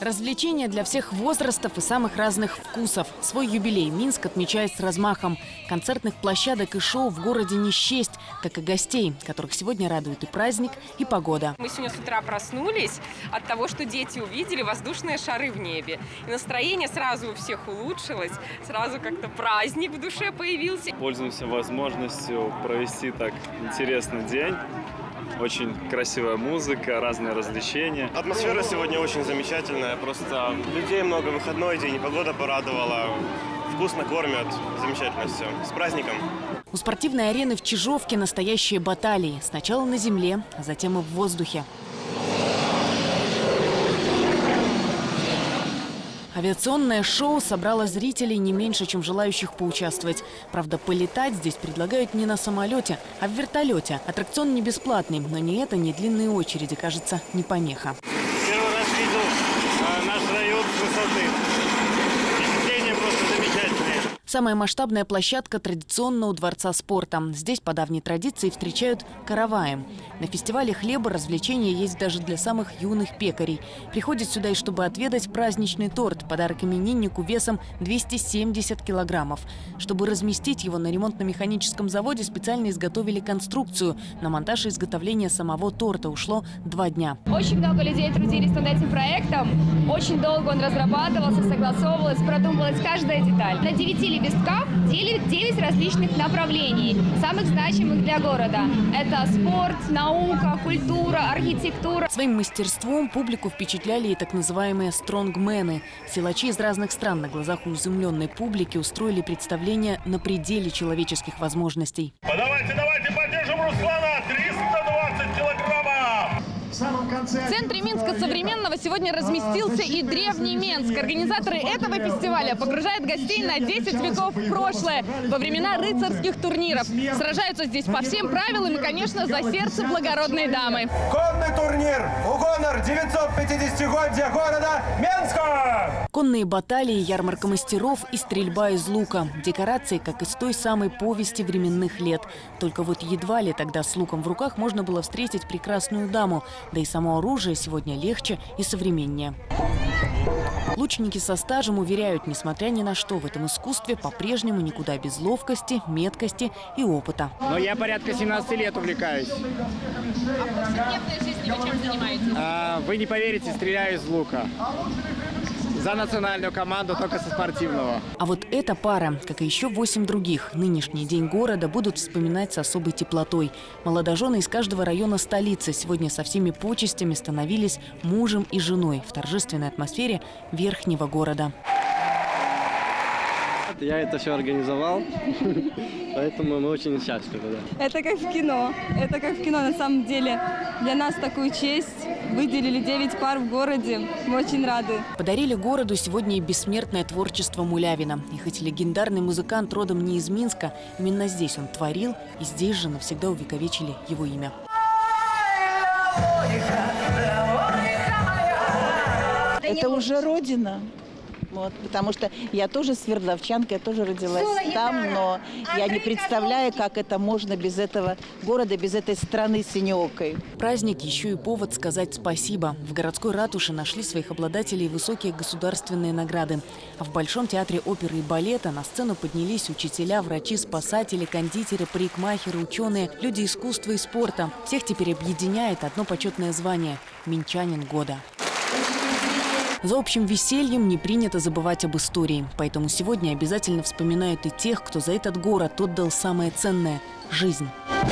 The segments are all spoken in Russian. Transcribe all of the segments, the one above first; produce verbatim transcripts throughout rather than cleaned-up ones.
Развлечения для всех возрастов и самых разных вкусов. Свой юбилей Минск отмечает с размахом. Концертных площадок и шоу в городе не счесть, как и гостей, которых сегодня радует и праздник, и погода. Мы сегодня с утра проснулись от того, что дети увидели воздушные шары в небе. И настроение сразу у всех улучшилось, сразу как-то праздник в душе появился. Пользуемся возможностью провести так интересный день. Очень красивая музыка, разные развлечения. Атмосфера сегодня очень замечательная. Просто людей много, выходной день, погода порадовала. Вкусно кормят. Замечательно все. С праздником! У спортивной арены в Чижовке настоящие баталии. Сначала на земле, а затем и в воздухе. Авиационное шоу собрало зрителей не меньше, чем желающих поучаствовать. Правда, полетать здесь предлагают не на самолете, а в вертолете. Аттракцион не бесплатный, но ни это, ни длинные очереди, кажется, не помеха. Первый раз видел э, наш район с высоты. Впечатления просто замечательные. Самая масштабная площадка традиционно у Дворца спорта. Здесь по давней традиции встречают караваем. На фестивале хлеба развлечения есть даже для самых юных пекарей. Приходят сюда и чтобы отведать праздничный торт, подарок имениннику весом двести семьдесят килограммов. Чтобы разместить его на ремонтно-механическом заводе, специально изготовили конструкцию. На монтаж и изготовление самого торта ушло два дня. Очень много людей трудились над этим проектом. Очень долго он разрабатывался, согласовывалась, продумывалась каждая деталь. На девяти лепестках девять различных направлений, самых значимых для города. Это спорт, наука, культура, архитектура. Своим мастерством публику впечатляли и так называемые стронгмены. Силачи из разных стран на глазах у изумленной публики устроили представление на пределе человеческих возможностей. Давайте, давайте поддержим Руслана! триста двадцать килограммов! В центре Минска современного сегодня разместился и древний Менск. Организаторы этого фестиваля погружают гостей на десять веков в прошлое, во времена рыцарских турниров. Сражаются здесь по всем правилам и, конечно, за сердце благородной дамы. Конный турнир у гонор девятьсот пятидесятилетия города Минска! Конные баталии, ярмарка мастеров и стрельба из лука. Декорации, как из той самой повести временных лет. Только вот едва ли тогда с луком в руках можно было встретить прекрасную даму. Да и само оружие сегодня легче и современнее. Лучники со стажем уверяют, несмотря ни на что, в этом искусстве по-прежнему никуда без ловкости, меткости и опыта. Но я порядка семнадцати лет увлекаюсь. А в повседневной жизни вы чем занимаетесь? А, вы не поверите, стреляю из лука. За национальную команду, только со спортивного. А вот эта пара, как и еще восемь других, нынешний день города будут вспоминать с особой теплотой. Молодожены из каждого района столицы сегодня со всеми почестями становились мужем и женой в торжественной атмосфере верхнего города. Я это все организовал, поэтому мы очень счастливы. Да. Это как в кино. Это как в кино на самом деле. Для нас такую честь. Выделили девять пар в городе. Мы очень рады. Подарили городу сегодня и бессмертное творчество Мулявина. И хоть легендарный музыкант родом не из Минска, именно здесь он творил, и здесь же навсегда увековечили его имя. Это уже родина. Вот, потому что я тоже свердловчанка, я тоже родилась там, но я не представляю, как это можно без этого города, без этой страны синеокой. Праздник еще и повод сказать спасибо. В городской ратуше нашли своих обладателей высокие государственные награды. А в Большом театре оперы и балета на сцену поднялись учителя, врачи, спасатели, кондитеры, парикмахеры, ученые, люди искусства и спорта. Всех теперь объединяет одно почетное звание – «Минчанин года». За общим весельем не принято забывать об истории. Поэтому сегодня обязательно вспоминают и тех, кто за этот город отдал самое ценное – жизнь.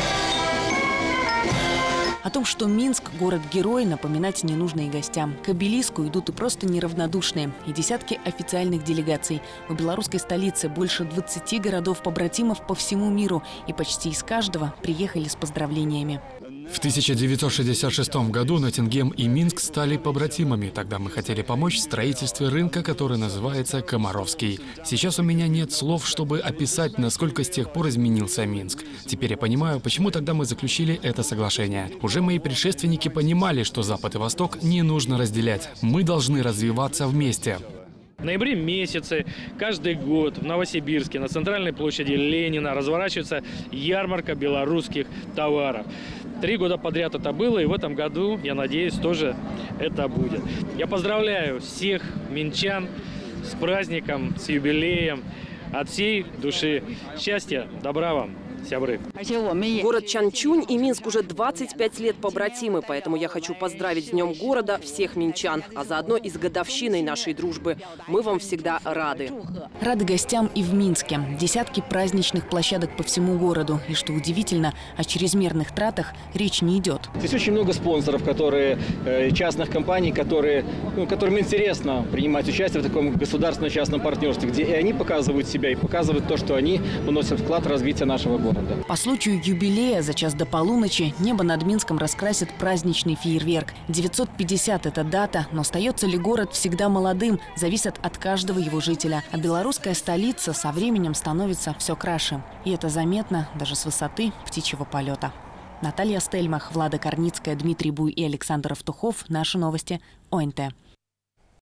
О том, что Минск – город-герой, напоминать не нужно и гостям. К обелиску идут и просто неравнодушные. И десятки официальных делегаций. У белорусской столицы больше двадцати городов-побратимов по всему миру. И почти из каждого приехали с поздравлениями. В тысяча девятьсот шестьдесят шестом году Ноттингем и Минск стали побратимами. Тогда мы хотели помочь в строительстве рынка, который называется Комаровский. Сейчас у меня нет слов, чтобы описать, насколько с тех пор изменился Минск. Теперь я понимаю, почему тогда мы заключили это соглашение. Уже мои предшественники понимали, что Запад и Восток не нужно разделять. Мы должны развиваться вместе. В ноябре месяце каждый год в Новосибирске на центральной площади Ленина разворачивается ярмарка белорусских товаров. Три года подряд это было, и в этом году, я надеюсь, тоже это будет. Я поздравляю всех минчан с праздником, с юбилеем. От всей души счастья, добра вам, сябры. Город Чанчунь и Минск уже двадцать пять лет побратимы, поэтому я хочу поздравить с Днем города всех минчан, а заодно и с годовщиной нашей дружбы. Мы вам всегда рады. Рады гостям и в Минске. Десятки праздничных площадок по всему городу. И что удивительно, о чрезмерных тратах речь не идет. Здесь очень много спонсоров, которые, частных компаний, которые, ну, которым интересно принимать участие в таком государственно-частном партнерстве, где и они показывают себя, и показывают то, что они вносят вклад в развитие нашего города. По случаю юбилея за час до полуночи небо над Минском раскрасит праздничный фейерверк. девятьсот пятьдесят – это дата, но остается ли город всегда молодым, зависит от каждого его жителя. А белорусская столица со временем становится все краше. И это заметно даже с высоты птичьего полета. Наталья Стельмах, Влада Корницкая, Дмитрий Буй и Александр Автухов. Наши новости. ОНТ.